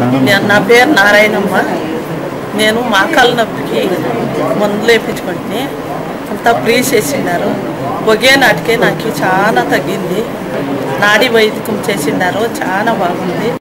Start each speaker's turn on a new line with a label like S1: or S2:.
S1: నా పేరు నారాయణమ్మ. నేను మోకాళ్ళ నొప్పికి మందులు వేయించుకుంటే అంతా ఫ్రీ చేసినారు. ఒకే నాటికే నాకు చాలా తగ్గింది. నాడీ వైద్యం చేసినారు, చాలా బాగుంది.